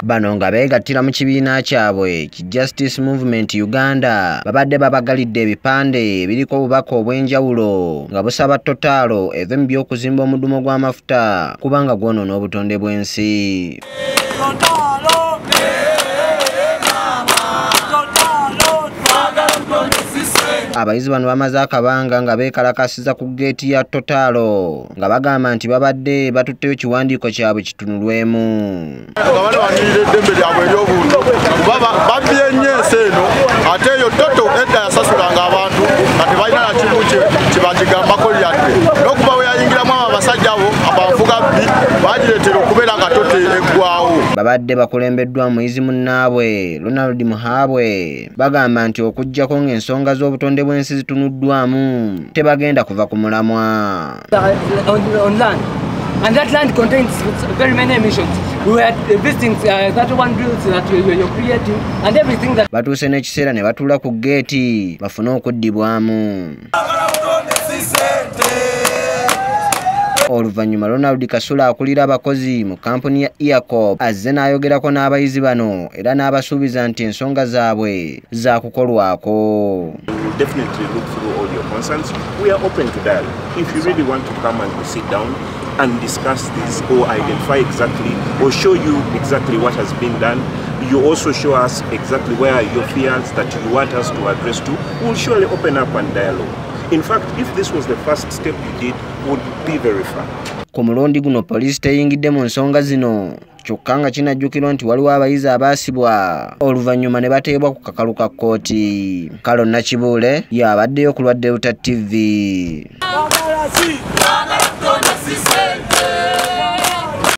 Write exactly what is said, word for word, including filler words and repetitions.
Bano nga beegattira mu kibiina kyabwe ki Justice Movement Uganda babadde babagalidde ebipande biriko obubaka obw'enjawulo nga busaba Total eve mu by'okuzimba omudumo gw'amafuta kubanga gwonoona obutonde bw'ensi. Abayizi bano bamaze akabanga nga beekalakasiza ku geeti ya Total nga bagamba nti babadde batutteyo kiwandiiko kyabwe kitunulwemu. Abana banyiridde eddembe lyabwe ery'obuntu babbye ennyo ensi eno ate eyo Toto edda yasasulanga abantu nga tebalina na kimu kibagigambako lyadde n'okuba bwe yayingiramu abo abasajja abo abanfugabbi bagireetera okubeera nga Toto eggwawo. Babadde bakulembeddwa muyizi munnaabwe Ronald Muhabwe bagamba nti okuggyako ng'ensonga z'obutonde bw'ensi zitunuddwamu tebagenda kuva ku mulamwa. On land. And that land contains very many emissions. We were visiting uh, thirty-one drills that you're creating and everything that... Batuuse n'ekiseera ne batuula ku geeti bafune okuddibwamu. Oluvannyuma Ronald Kasula akulira abakozi mu kampuni ya Earcop azze n'ayogerako n'abayizi bano era n'abasuubiza nti ensonga zaabwe zaakukolwako. Definitely look through all your concerns. We are open to dialogue. If you really want to come and sit down and discuss this or identify exactly or show you exactly what has been done, you also show us exactly where are your fears that you want us to address to, we'll surely open up and dialogue. In fact, if this was the first step you did, would be very far. Ku mulundi guno poliisi teyingidde mu nsonga zino kyokka nga kinajjukirwa nti waliwo abayizi abaasibwa oluvannyuma ne bateebwa ku kakalu ka kkooti. Kalo Nakibuule y'abaddeyo ku lwa Delta T V.